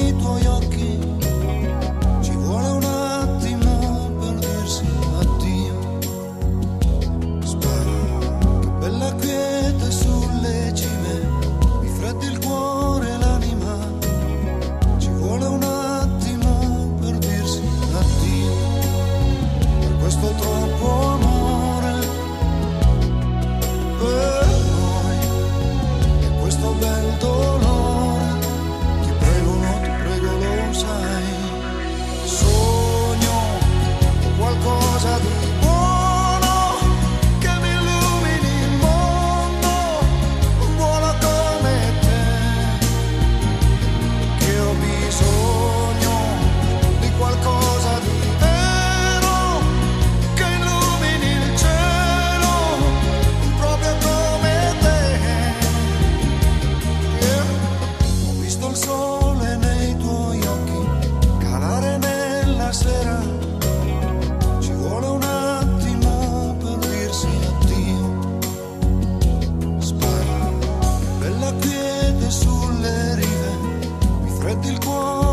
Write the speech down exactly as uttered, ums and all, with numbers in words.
nei tuoi occhi, ci vuole un attimo per dirsi addio. Spara, che bella quiete sulle cime, mi freddi il cuore e l'anima, ci vuole un attimo per dirsi addio. Per questo troppo amore per noi e questo bel dolore, ti prego, no, ti prego, lo sai, sogno qualcosa di buono che mi illumini il mondo, buona come te, che ho bisogno di qualcosa di vero che illumini il cielo proprio come te. Yeah. Ho visto il sole nei tuoi occhi calare nella sera, ci vuole un attimo per dirsi addio. Spara, bella quiete sulle rive, mi freddi il cuore